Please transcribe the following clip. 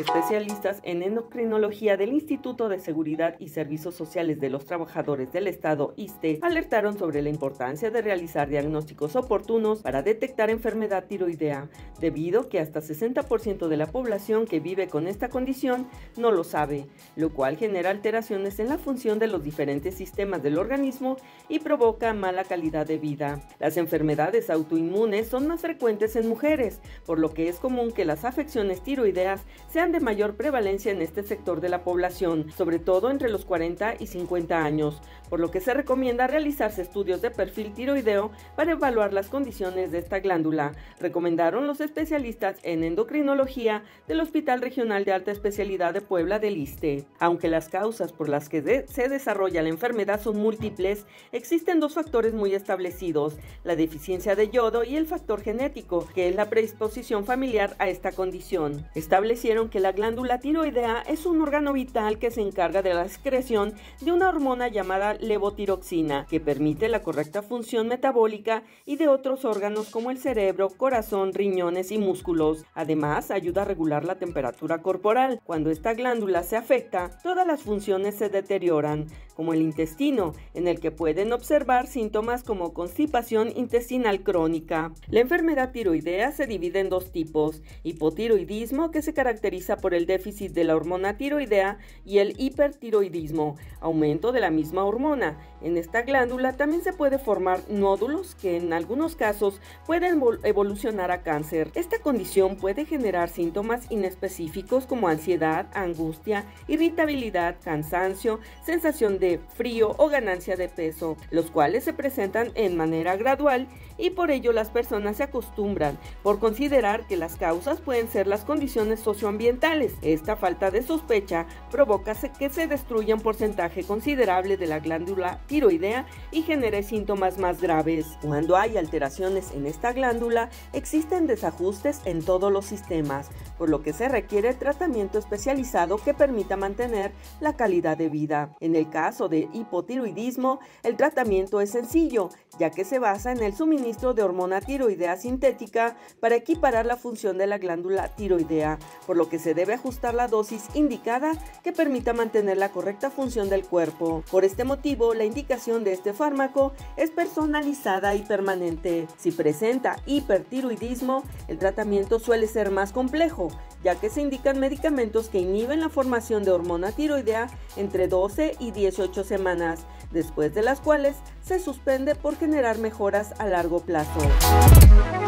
Especialistas en endocrinología del Instituto de Seguridad y Servicios Sociales de los Trabajadores del Estado, ISSSTE, alertaron sobre la importancia de realizar diagnósticos oportunos para detectar enfermedad tiroidea, debido a que hasta 60% de la población que vive con esta condición no lo sabe, lo cual genera alteraciones en la función de los diferentes sistemas del organismo y provoca mala calidad de vida. Las enfermedades autoinmunes son más frecuentes en mujeres, por lo que es común que las afecciones tiroideas sean de mayor prevalencia en este sector de la población, sobre todo entre los 40 y 50 años, por lo que se recomienda realizarse estudios de perfil tiroideo para evaluar las condiciones de esta glándula, recomendaron los especialistas en endocrinología del Hospital Regional de Alta Especialidad de Puebla del ISSSTE. Aunque las causas por las que se desarrolla la enfermedad son múltiples, existen dos factores muy establecidos: la deficiencia de yodo y el factor genético, que es la predisposición familiar a esta condición. Establecieron que la glándula tiroidea es un órgano vital que se encarga de la secreción de una hormona llamada levotiroxina, que permite la correcta función metabólica y de otros órganos como el cerebro, corazón, riñones y músculos. Además, ayuda a regular la temperatura corporal. Cuando esta glándula se afecta, todas las funciones se deterioran, como el intestino, en el que pueden observar síntomas como constipación intestinal crónica. La enfermedad tiroidea se divide en dos tipos: hipotiroidismo, que se caracteriza por el déficit de la hormona tiroidea, y el hipertiroidismo, aumento de la misma hormona. En esta glándula también se puede formar nódulos que en algunos casos pueden evolucionar a cáncer. Esta condición puede generar síntomas inespecíficos como ansiedad, angustia, irritabilidad, cansancio, sensación de frío o ganancia de peso, los cuales se presentan en manera gradual y por ello las personas se acostumbran por considerar que las causas pueden ser las condiciones socioambientales. Esta falta de sospecha provoca que se destruya un porcentaje considerable de la glándula tiroidea y genere síntomas más graves. Cuando hay alteraciones en esta glándula, existen desajustes en todos los sistemas, por lo que se requiere tratamiento especializado que permita mantener la calidad de vida. En el caso de hipotiroidismo, el tratamiento es sencillo, ya que se basa en el suministro de hormona tiroidea sintética para equiparar la función de la glándula tiroidea, por lo que se debe ajustar la dosis indicada que permita mantener la correcta función del cuerpo. Por este motivo, la indicación de este fármaco es personalizada y permanente. Si presenta hipertiroidismo, el tratamiento suele ser más complejo, ya que se indican medicamentos que inhiben la formación de hormona tiroidea entre 12 y 18 semanas, después de las cuales se suspende por generar mejoras a largo plazo.